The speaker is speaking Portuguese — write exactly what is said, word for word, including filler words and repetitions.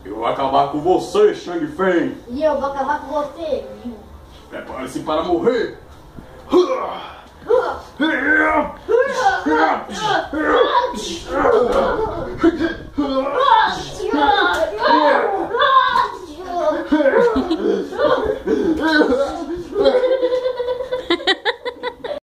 Eu vou acabar com você, Shang Feng. E eu vou acabar com você, Ryu. Prepare-se para morrer. Uh, uh, uh, uh, uh, uh, uh.